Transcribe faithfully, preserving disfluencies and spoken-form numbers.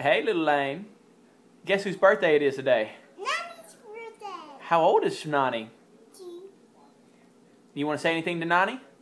Hey, little Lane. Guess whose birthday it is today? Nonnie's birthday. How old is Nonnie? Two. You want to say anything to Nonnie?